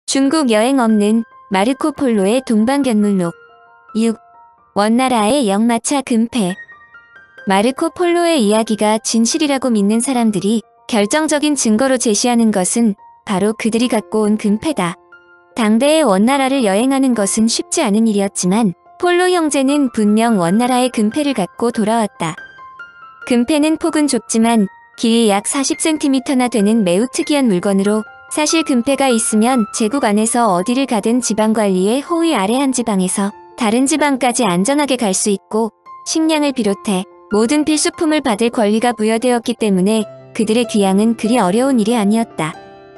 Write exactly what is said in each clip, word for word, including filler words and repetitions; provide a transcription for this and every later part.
중국 여행 없는 마르코 폴로의 동방견물록. 육. 원나라의 역마차 금패. 마르코 폴로의 이야기가 진실이라고 믿는 사람들이 결정적인 증거로 제시하는 것은 바로 그들이 갖고 온 금패다. 당대의 원나라를 여행하는 것은 쉽지 않은 일이었지만 폴로 형제는 분명 원나라의 금패를 갖고 돌아왔다. 금패는 폭은 좁지만 길이 약 사십 센티미터나 되는 매우 특이한 물건으로, 사실 금패가 있으면 제국 안에서 어디를 가든 지방관리의 호의 아래 한 지방에서 다른 지방까지 안전하게 갈 수 있고, 식량을 비롯해 모든 필수품을 받을 권리가 부여되었기 때문에 그들의 귀향은 그리 어려운 일이 아니었다.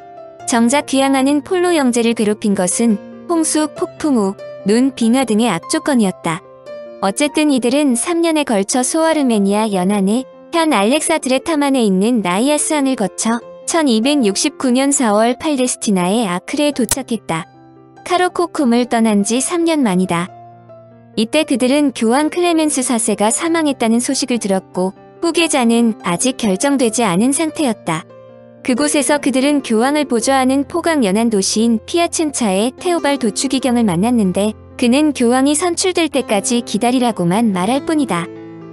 정작 귀향하는 폴로 형제를 괴롭힌 것은 홍수, 폭풍 우, 눈, 빙하 등의 악조건이었다. 어쨌든 이들은 삼 년에 걸쳐 소아르메니아 연안의 현 알렉사드레타만에 있는 나이아스항을 거쳐 천이백육십구 년 사월 팔레스티나의 아크레에 도착했다. 카로코쿰을 떠난 지 삼 년 만이다. 이때 그들은 교황 클레멘스 사 세가 사망했다는 소식을 들었고 후계자는 아직 결정되지 않은 상태였다. 그곳에서 그들은 교황을 보좌하는 포강 연안 도시인 피아첸차의 테오발 도추기경을 만났는데 그는 교황이 선출될 때까지 기다리라고만 말할 뿐이다.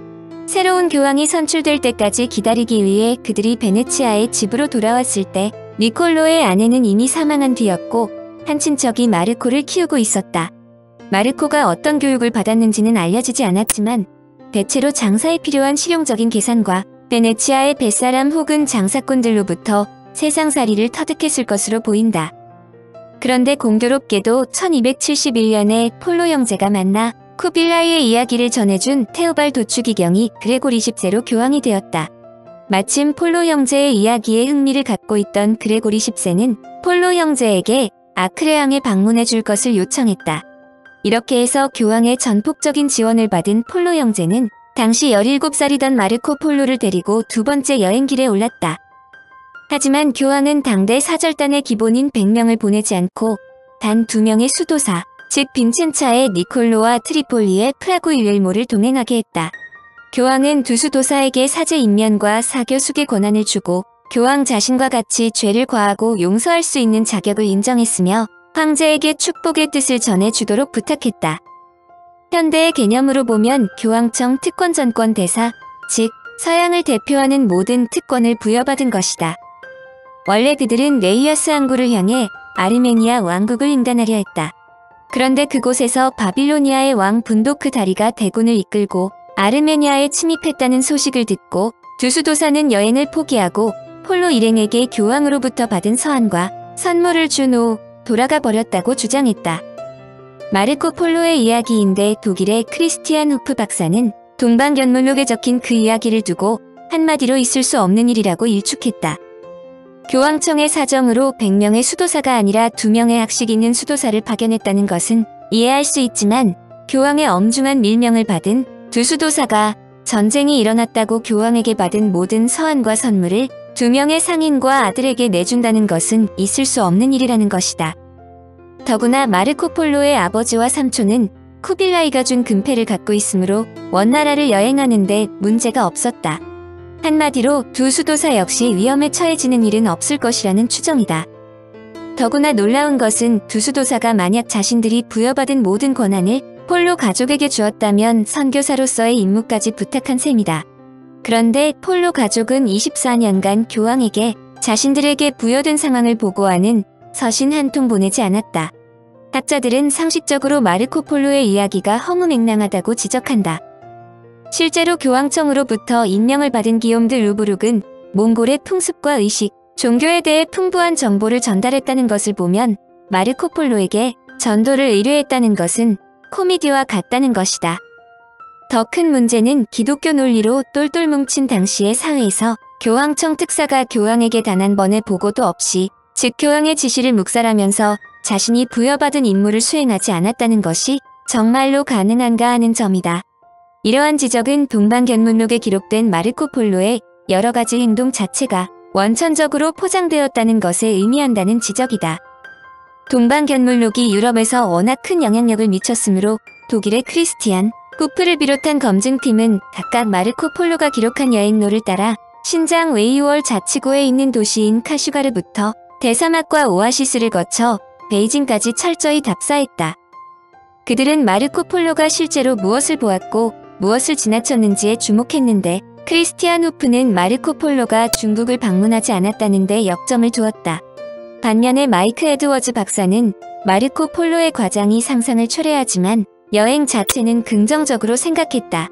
새로운 교황이 선출될 때까지 기다리기 위해 그들이 베네치아의 집으로 돌아왔을 때 니콜로의 아내는 이미 사망한 뒤였고 한 친척이 마르코를 키우고 있었다. 마르코가 어떤 교육을 받았는지는 알려지지 않았지만 대체로 장사에 필요한 실용적인 계산과 베네치아의 뱃사람 혹은 장사꾼들로부터 세상살이를 터득했을 것으로 보인다. 그런데 공교롭게도 천이백칠십일 년에 폴로 형제가 만나 쿠빌라이의 이야기를 전해준 테오발 도추기경이 그레고리 십 세로 교황이 되었다. 마침 폴로 형제의 이야기에 흥미를 갖고 있던 그레고리 십 세는 폴로 형제에게 아크레항에 방문해 줄 것을 요청했다. 이렇게 해서 교황의 전폭적인 지원을 받은 폴로 형제는 당시 열일곱 살이던 마르코 폴로를 데리고 두 번째 여행길에 올랐다. 하지만 교황은 당대 사절단의 기본인 백 명을 보내지 않고 단 두 명의 수도사, 즉 빈첸차의 니콜로와 트리폴리의 프라구 윌렐모를 동행하게 했다. 교황은 두 수도사에게 사제 임면과 사교 수계 권한을 주고 교황 자신과 같이 죄를 과하고 용서할 수 있는 자격을 인정했으며 황제에게 축복의 뜻을 전해주도록 부탁했다. 현대의 개념으로 보면 교황청 특권전권 대사, 즉 서양을 대표하는 모든 특권을 부여받은 것이다. 원래 그들은 레이아스 항구를 향해 아르메니아 왕국을 인간하려 했다. 그런데 그곳에서 바빌로니아의 왕 분도크 다리가 대군을 이끌고 아르메니아에 침입했다는 소식을 듣고 두 수도사는 여행을 포기하고 폴로 일행에게 교황으로부터 받은 서한과 선물을 준 후 돌아가 버렸다고 주장했다. 마르코 폴로의 이야기인데 독일의 크리스티안 후프 박사는 동방견물록에 적힌 그 이야기를 두고 한마디로 있을 수 없는 일이라고 일축했다. 교황청의 사정으로 백 명의 수도사가 아니라 두 명의 학식 있는 수도사를 파견했다는 것은 이해할 수 있지만 교황의 엄중한 밀명을 받은 두 수도사가 전쟁이 일어났다고 교황에게 받은 모든 서한과 선물을 두 명의 상인과 아들에게 내준다는 것은 있을 수 없는 일이라는 것이다. 더구나 마르코 폴로의 아버지와 삼촌은 쿠빌라이가 준 금패를 갖고 있으므로 원나라를 여행하는데 문제가 없었다. 한마디로 두 수도사 역시 위험에 처해지는 일은 없을 것이라는 추정이다. 더구나 놀라운 것은 두 수도사가 만약 자신들이 부여받은 모든 권한을 폴로 가족에게 주었다면 선교사로서의 임무까지 부탁한 셈이다. 그런데 폴로 가족은 이십사 년간 교황에게 자신들에게 부여된 상황을 보고하는 서신 한 통 보내지 않았다. 학자들은 상식적으로 마르코 폴로의 이야기가 허무맹랑하다고 지적한다. 실제로 교황청으로부터 임명을 받은 기욤 드 루브룩은 몽골의 풍습과 의식, 종교에 대해 풍부한 정보를 전달했다는 것을 보면 마르코 폴로에게 전도를 의뢰했다는 것은 코미디와 같다는 것이다. 더 큰 문제는 기독교 논리로 똘똘 뭉친 당시의 사회에서 교황청 특사가 교황에게 단 한 번의 보고도 없이, 즉 교황의 지시를 묵살하면서 자신이 부여받은 임무를 수행하지 않았다는 것이 정말로 가능한가 하는 점이다. 이러한 지적은 동방견물록에 기록된 마르코 폴로의 여러 가지 행동 자체가 원천적으로 포장되었다는 것에 의미한다는 지적이다. 동방견물록이 유럽에서 워낙 큰 영향력을 미쳤으므로 독일의 크리스티안 후프를 비롯한 검증팀은 각각 마르코 폴로가 기록한 여행로를 따라 신장 웨이우얼 자치구에 있는 도시인 카슈가르부터 대사막과 오아시스를 거쳐 베이징까지 철저히 답사했다. 그들은 마르코 폴로가 실제로 무엇을 보았고 무엇을 지나쳤는지에 주목했는데 크리스티안 후프는 마르코 폴로가 중국을 방문하지 않았다는 데 역점을 두었다. 반면에 마이크 에드워즈 박사는 마르코 폴로의 과장이 상상을 초래하지만 여행 자체는 긍정적으로 생각했다.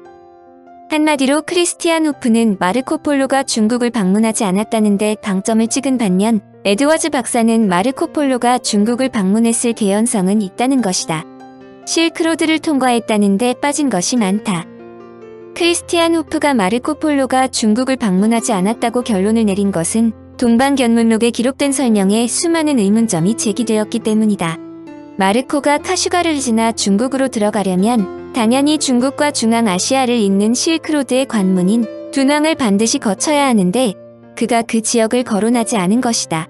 한마디로 크리스티안 후프는 마르코 폴로가 중국을 방문하지 않았다는 데 방점을 찍은 반면 에드워즈 박사는 마르코 폴로가 중국을 방문했을 개연성은 있다는 것이다. 실크로드를 통과했다는 데 빠진 것이 많다. 크리스티안 후프가 마르코 폴로가 중국을 방문하지 않았다고 결론을 내린 것은 동방견문록에 기록된 설명에 수많은 의문점이 제기되었기 때문이다. 마르코가 카슈가를 지나 중국으로 들어가려면 당연히 중국과 중앙아시아를 잇는 실크로드의 관문인 둔왕을 반드시 거쳐야 하는데 그가 그 지역을 거론하지 않은 것이다.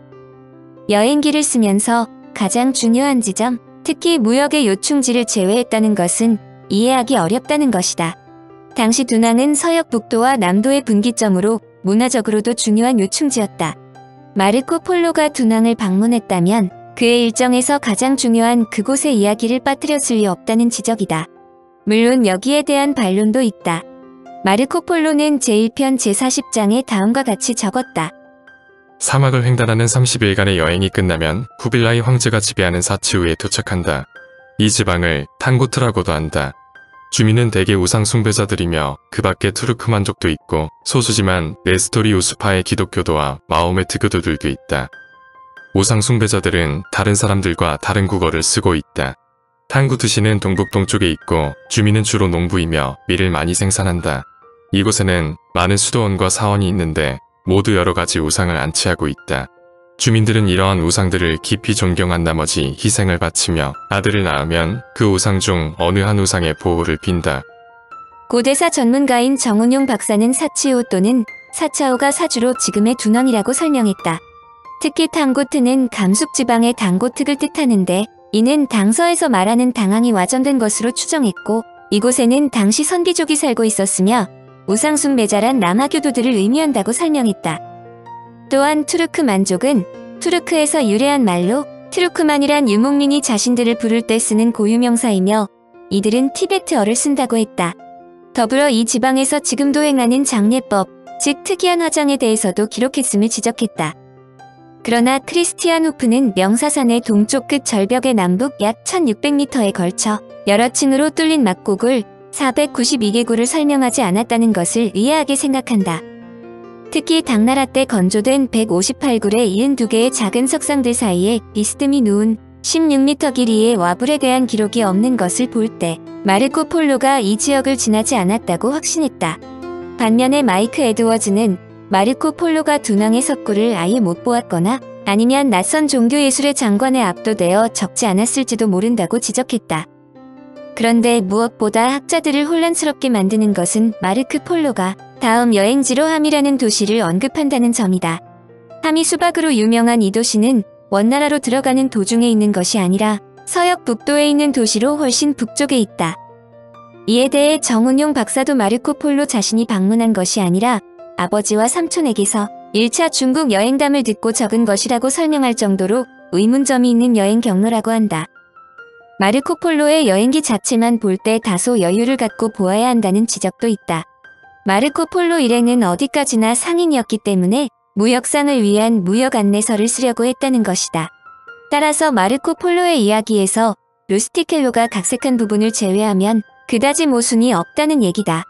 여행기를 쓰면서 가장 중요한 지점, 특히 무역의 요충지를 제외했다는 것은 이해하기 어렵다는 것이다. 당시 둔왕은 서역 북도와 남도의 분기점으로 문화적으로도 중요한 요충지였다. 마르코 폴로가 둔왕을 방문했다면 그의 일정에서 가장 중요한 그곳의 이야기를 빠뜨렸을 리 없다는 지적이다. 물론 여기에 대한 반론도 있다. 마르코 폴로는 제일 편 제사십 장에 다음과 같이 적었다. 사막을 횡단하는 삼십 일간의 여행이 끝나면 쿠빌라이 황제가 지배하는 사치우에 도착한다. 이 지방을 탄고트라고도 한다. 주민은 대개 우상 숭배자들이며 그 밖에 투르크만족도 있고 소수지만 네스토리 우스파의 기독교도와 마호메트 교도들도 있다. 우상 숭배자들은 다른 사람들과 다른 국어를 쓰고 있다. 탄구트시는 동북동쪽에 있고 주민은 주로 농부이며 밀을 많이 생산한다. 이곳에는 많은 수도원과 사원이 있는데 모두 여러가지 우상을 안치하고 있다. 주민들은 이러한 우상들을 깊이 존경한 나머지 희생을 바치며 아들을 낳으면 그 우상 중 어느 한 우상의 보호를 빈다. 고대사 전문가인 정운용 박사는 사치오 또는 사차오가 사주로 지금의 둔왕이라고 설명했다. 특히 탄고트는 감숙지방의 당고특을 뜻하는데 이는 당서에서 말하는 당황이 와전된 것으로 추정했고 이곳에는 당시 선비족이 살고 있었으며 우상숭배자란 남하교도들을 의미한다고 설명했다. 또한 투르크만족은 투르크에서 유래한 말로 트루크만이란 유목민이 자신들을 부를 때 쓰는 고유명사이며 이들은 티베트어를 쓴다고 했다. 더불어 이 지방에서 지금도 행하는 장례법, 즉 특이한 화장에 대해서도 기록했음을 지적했다. 그러나 크리스티안 후프는 명사산의 동쪽 끝 절벽의 남북 약 천육백 미터에 걸쳐 여러 층으로 뚫린 막곡을 사백구십이 개구를 설명하지 않았다는 것을 의아하게 생각한다. 특히 당나라 때 건조된 백오십팔 굴의 칠십이 개의 작은 석상들 사이에 비스듬히 누운 십육 미터 길이의 와불에 대한 기록이 없는 것을 볼 때 마르코 폴로가 이 지역을 지나지 않았다고 확신했다. 반면에 마이크 에드워즈는 마르코 폴로가 둔왕의 석굴을 아예 못 보았거나 아니면 낯선 종교예술의 장관에 압도되어 적지 않았을지도 모른다고 지적했다. 그런데 무엇보다 학자들을 혼란스럽게 만드는 것은 마르크 폴로가 다음 여행지로 함이라는 도시를 언급한다는 점이다. 함이 수박으로 유명한 이 도시는 원나라로 들어가는 도중에 있는 것이 아니라 서역 북도에 있는 도시로 훨씬 북쪽에 있다. 이에 대해 정운용 박사도 마르코 폴로 자신이 방문한 것이 아니라 아버지와 삼촌에게서 일 차 중국 여행담을 듣고 적은 것이라고 설명할 정도로 의문점이 있는 여행 경로라고 한다. 마르코 폴로의 여행기 자체만 볼 때 다소 여유를 갖고 보아야 한다는 지적도 있다. 마르코 폴로 일행은 어디까지나 상인이었기 때문에 무역상을 위한 무역 안내서를 쓰려고 했다는 것이다. 따라서 마르코 폴로의 이야기에서 루스티켈로가 각색한 부분을 제외하면 그다지 모순이 없다는 얘기다.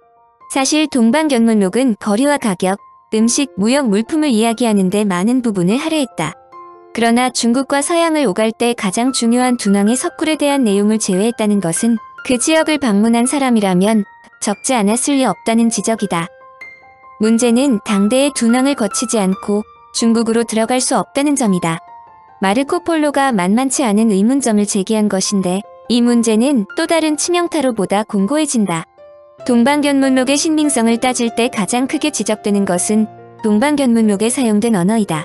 사실 동방견문록은 거리와 가격, 음식, 무역 물품을 이야기하는 데 많은 부분을 할애했다. 그러나 중국과 서양을 오갈 때 가장 중요한 둔왕의 석굴에 대한 내용을 제외했다는 것은 그 지역을 방문한 사람이라면 적지 않았을 리 없다는 지적이다. 문제는 당대의 둔왕을 거치지 않고 중국으로 들어갈 수 없다는 점이다. 마르코 폴로가 만만치 않은 의문점을 제기한 것인데 이 문제는 또 다른 치명타로 보다 공고해진다. 동방견문록의 신빙성을 따질 때 가장 크게 지적되는 것은 동방견문록에 사용된 언어이다.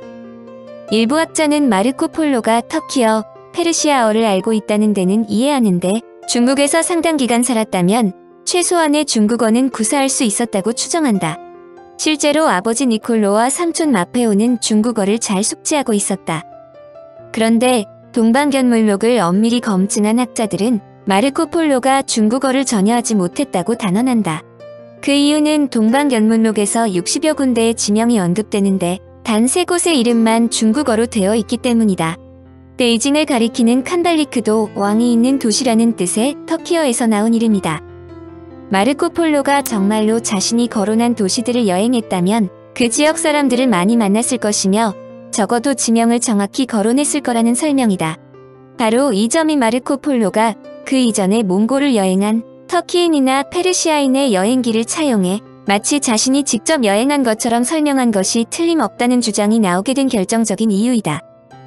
일부 학자는 마르코 폴로가 터키어, 페르시아어를 알고 있다는 데는 이해하는데 중국에서 상당 기간 살았다면 최소한의 중국어는 구사할 수 있었다고 추정한다. 실제로 아버지 니콜로와 삼촌 마페오는 중국어를 잘 숙지하고 있었다. 그런데 동방견물록을 엄밀히 검증한 학자들은 마르코 폴로가 중국어를 전혀 하지 못했다고 단언한다. 그 이유는 동방견문록에서 육십여 군데의 지명이 언급되는데 단 세 곳의 이름만 중국어로 되어 있기 때문이다. 베이징을 가리키는 칸달리크도 왕이 있는 도시라는 뜻의 터키어에서 나온 이름이다. 마르코 폴로가 정말로 자신이 거론한 도시들을 여행했다면 그 지역 사람들을 많이 만났을 것이며 적어도 지명을 정확히 거론했을 거라는 설명이다. 바로 이 점이 마르코 폴로가 그 이전에 몽골을 여행한 터키인이나 페르시아인의 여행기를 차용해 마치 자신이 직접 여행한 것처럼 설명한 것이 틀림없다는 주장이 나오게 된 결정적인 이유이다.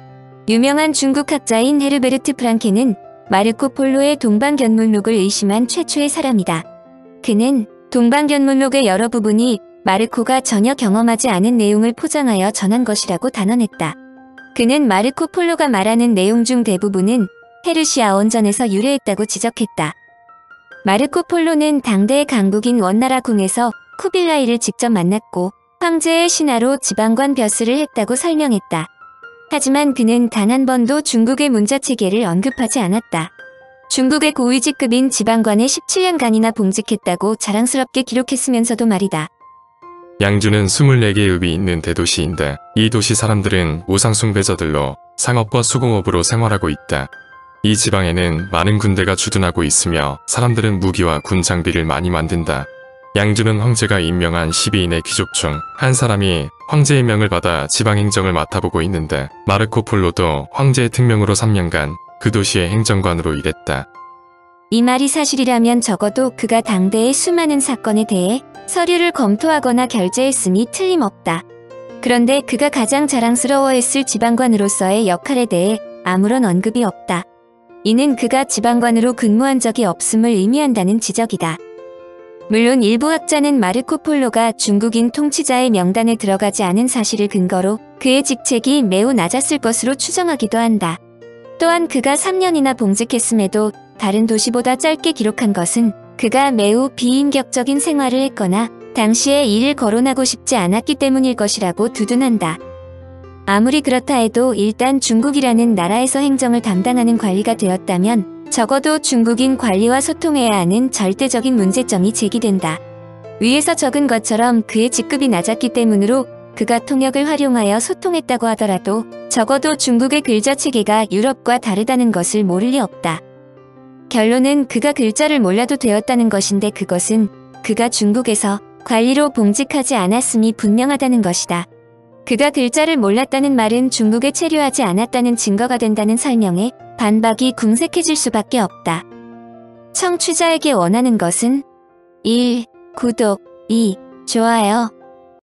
유명한 중국 학자인 헤르베르트 프랑케는 마르코 폴로의 동방견문록을 의심한 최초의 사람이다. 그는 동방견문록의 여러 부분이 마르코가 전혀 경험하지 않은 내용을 포장하여 전한 것이라고 단언했다. 그는 마르코 폴로가 말하는 내용 중 대부분은 페르시아 원전에서 유래했다고 지적했다. 마르코 폴로는 당대의 강국인 원나라 궁에서 쿠빌라이를 직접 만났고 황제의 신하로 지방관 벼슬을 했다고 설명했다. 하지만 그는 단 한 번도 중국의 문자체계를 언급하지 않았다. 중국의 고위직급인 지방관에 십칠 년간이나 봉직했다고 자랑스럽게 기록했으면서도 말이다. 양주는 이십사 개의 읍이 있는 대도시인데 이 도시 사람들은 우상 숭배자들로 상업과 수공업으로 생활하고 있다. 이 지방에는 많은 군대가 주둔하고 있으며 사람들은 무기와 군 장비를 많이 만든다. 양주는 황제가 임명한 십이 인의 귀족 중 한 사람이 황제의 명을 받아 지방행정을 맡아보고 있는데 마르코 폴로도 황제의 특명으로 삼 년간 그 도시의 행정관으로 일했다. 이 말이 사실이라면 적어도 그가 당대의 수많은 사건에 대해 서류를 검토하거나 결재했으니 틀림없다. 그런데 그가 가장 자랑스러워했을 지방관으로서의 역할에 대해 아무런 언급이 없다. 이는 그가 지방관으로 근무한 적이 없음을 의미한다는 지적이다. 물론 일부 학자는 마르코 폴로가 중국인 통치자의 명단에 들어가지 않은 사실을 근거로 그의 직책이 매우 낮았을 것으로 추정하기도 한다. 또한 그가 삼 년이나 봉직했음에도 다른 도시보다 짧게 기록한 것은 그가 매우 비인격적인 생활을 했거나 당시에 이를 거론하고 싶지 않았기 때문일 것이라고 두둔한다. 아무리 그렇다 해도 일단 중국이라는 나라에서 행정을 담당하는 관리가 되었다면 적어도 중국인 관리와 소통해야 하는 절대적인 문제점이 제기된다. 위에서 적은 것처럼 그의 직급이 낮았기 때문으로 그가 통역을 활용하여 소통했다고 하더라도 적어도 중국의 글자 체계가 유럽과 다르다는 것을 모를 리 없다. 결론은 그가 글자를 몰라도 되었다는 것인데 그것은 그가 중국에서 관리로 봉직하지 않았음이 분명하다는 것이다. 그가 글자를 몰랐다는 말은 중국에 체류하지 않았다는 증거가 된다는 설명에 반박이 궁색해질 수밖에 없다. 청취자에게 원하는 것은 일. 구독 이. 좋아요